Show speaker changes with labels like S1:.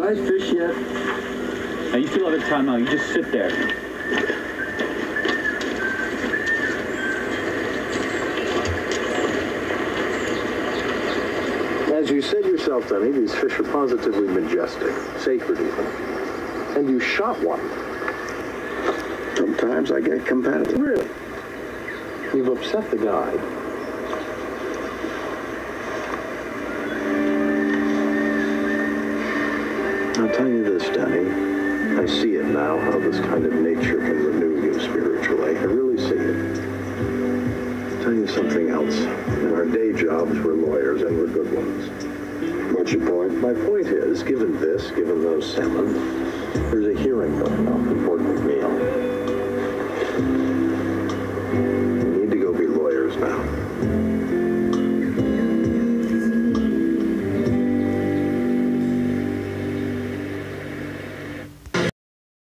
S1: I fish yet?
S2: Now you still have a timeout. You just sit there.
S3: As you said yourself, Denny, these fish are positively majestic, sacred even. And you shot one.
S1: Sometimes I get competitive.
S3: Really? You've upset the guide. I'll tell you this, Denny. I see it now, how this kind of nature can renew you spiritually. I really see it. I'll tell you something else. In our day jobs, we're lawyers, and we're good ones.
S1: What's your point?
S3: My point is, given those salmon, there's a hearing going on before McNeil.